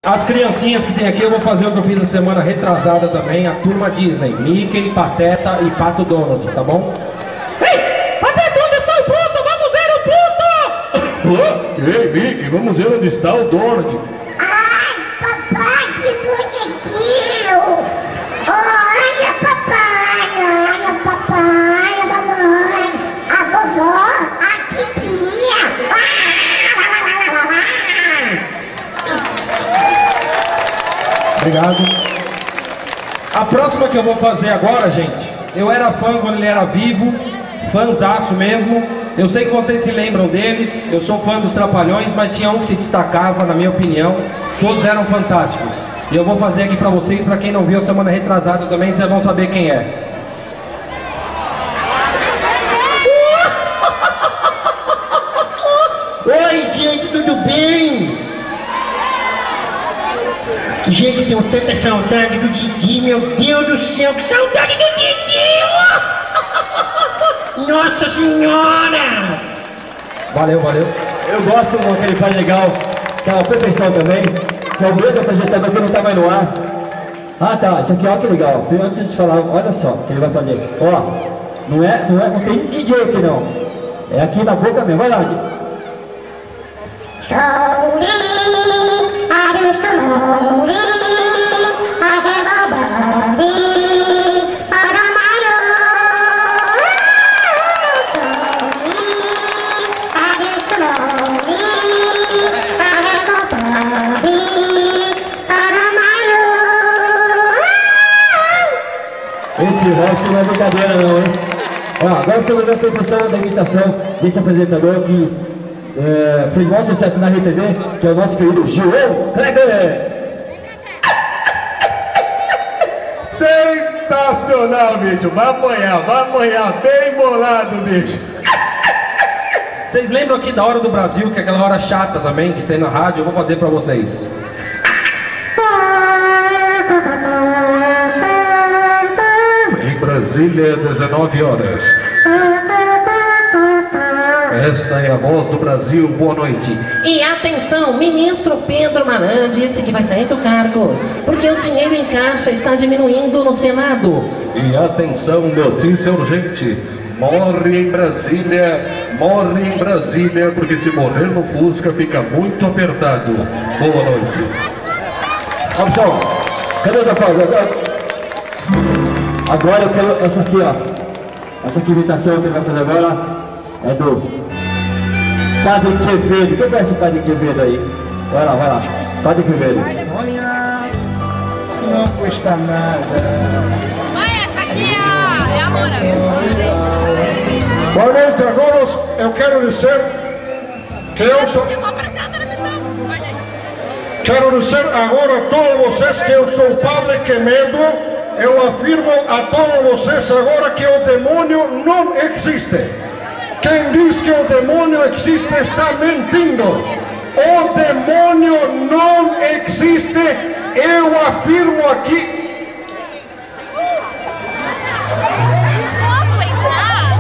As criancinhas que tem aqui, eu vou fazer o que eu fiz na semana retrasada também, a turma Disney, Mickey, Pateta e Pato Donald, tá bom? Ei, Pateta, onde está o Pluto? Vamos ver o Pluto! Ei, Mickey, vamos ver onde está o Donald. Ai, papai, que bonitinho! Olha, papai, a mamãe, a vovó, a titia. Obrigado. A próxima que eu vou fazer agora, gente, eu era fã quando ele era vivo, fãzaço mesmo. Eu sei que vocês se lembram deles, eu sou fã dos Trapalhões, mas tinha um que se destacava, na minha opinião. Todos eram fantásticos. E eu vou fazer aqui pra vocês, pra quem não viu a semana retrasada também, vocês vão saber quem é. Oi, gente, tudo bem? Gente, tenho tanta saudade do Didi, meu Deus do céu, que saudade do Didi! Nossa Senhora! Valeu, valeu. Eu gosto do que ele faz legal, que é uma perfeição também, que é o grande apresentador que não tá mais no ar. Ah tá, isso aqui ó que legal. Antes de falar, olha só o que ele vai fazer. Ó, não tem DJ aqui não. É aqui na boca mesmo, vai lá. Esse resto não é brincadeira não, hein? Ó, agora você vai ver a perfeição da imitação desse apresentador que fez maior sucesso na RedeTV, que é o nosso querido João Kleber. Sensacional, bicho! Vai apanhar, bem bolado, bicho! Vocês lembram aqui da Hora do Brasil, que é aquela hora chata também, que tem na rádio? Eu vou fazer pra vocês. Em Brasília, 19 horas. Essa é a voz do Brasil, boa noite. E atenção, ministro Pedro Maran disse que vai sair do cargo, porque o dinheiro em caixa está diminuindo no Senado. E atenção, notícia urgente. Morre em Brasília, porque se morrer no Fusca fica muito apertado. Boa noite. Robson, cadê essa pausa? Agora eu quero essa aqui, ó. Essa aqui imitação que ele vai fazer agora é do Padre Quevedo. Quem conhece o Padre Quevedo aí? Vai lá. Padre Quevedo. Olha, não custa nada. Olha, essa aqui é a loura. Boa noite, agora eu quero dizer que eu sou... Quero dizer agora a todos vocês que eu sou o Padre Quevedo. Eu afirmo a todos vocês agora que o demônio não existe. Quem diz que o demônio existe está mentindo. O demônio não existe. Eu afirmo aqui. Posso entrar?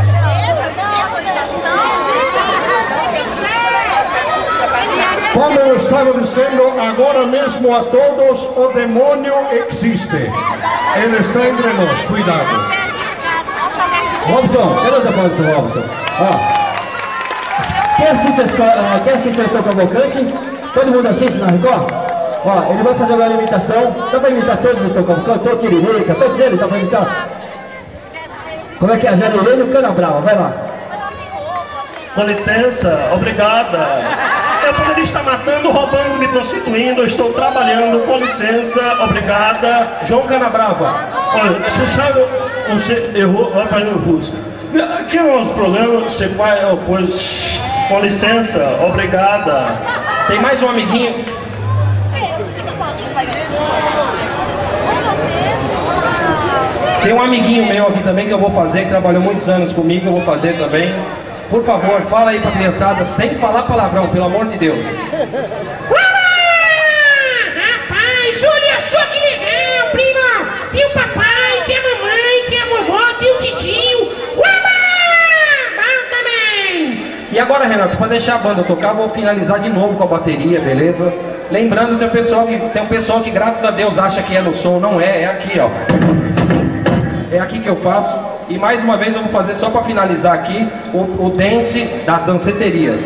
Como eu estava dizendo agora mesmo a todos, o demônio existe. Ele está entre nós, cuidado. Robson, cadê essa pausa do Robson? Ó, quer assistir o Cavalcante? Todo mundo assiste na Record? Ó, ele vai fazer agora a imitação. Dá pra imitar todos do Cavalcante? Todo Tiririca, todos eles dá pra imitar? Como é que é? A Janeirê e o Cana Brava, vai lá. Com licença, obrigada. Eu poderia estar matando, roubando, me prostituindo, eu estou trabalhando, com licença, obrigada. João Canabrava. Olha, você sabe, você errou, vai para o Fusca. Aqui é o nosso programa, você vai, pois, com licença, obrigada. Tem mais um amiguinho. Tem um amiguinho meu aqui também que eu vou fazer, que trabalhou muitos anos comigo, eu vou fazer também. Por favor, fala aí pra criançada, sem falar palavrão, pelo amor de Deus. Rapaz, olha só que legal, prima! Tem o papai, tem a mamãe, tem a vovó, tem o titio. Bom também! E agora, Renato, pra deixar a banda tocar, vou finalizar de novo com a bateria, beleza? Lembrando, tem um pessoal que graças a Deus acha que é no som, não é, é aqui, ó. É aqui que eu faço. E mais uma vez eu vou fazer só para finalizar aqui o dance das danceterias.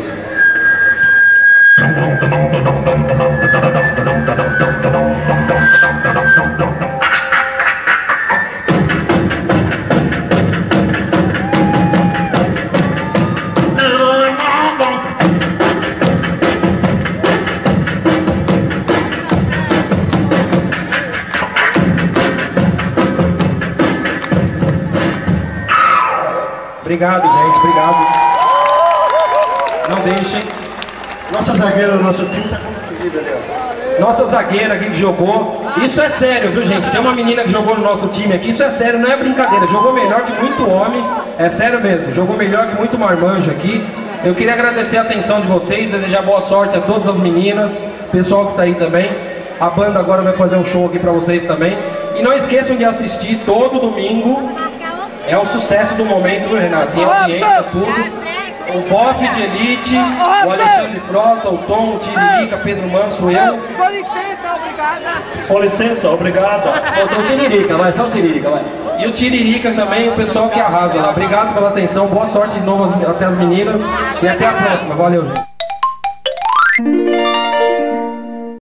Obrigado, gente, obrigado. Não deixem. Nossa zagueira do nosso time tá contundido ali, ó. Nossa zagueira aqui que jogou. Isso é sério, viu, gente? Tem uma menina que jogou no nosso time aqui. Isso é sério, não é brincadeira. Jogou melhor que muito homem. É sério mesmo. Jogou melhor que muito marmanjo aqui. Eu queria agradecer a atenção de vocês. Desejar boa sorte a todas as meninas. Pessoal que tá aí também. A banda agora vai fazer um show aqui pra vocês também. E não esqueçam de assistir todo domingo. É o sucesso do momento, viu, Renato? Tem audiência, tudo. O Boff de Elite, o Alexandre Frota, o Tom, o Tiririca, Pedro Manso, eu. Com licença, obrigada. Com licença, obrigado. Faltou o Tiririca, vai, só o Tiririca, vai. E o Tiririca também, o pessoal que arrasa lá. Obrigado pela atenção, boa sorte de novo até as meninas. E até a próxima. Valeu, gente.